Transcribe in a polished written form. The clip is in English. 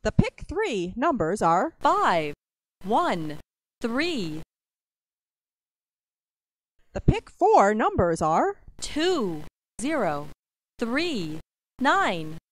The pick 3 numbers are 5, 1, 3. The pick 4 numbers are 2, 0, 3, 9.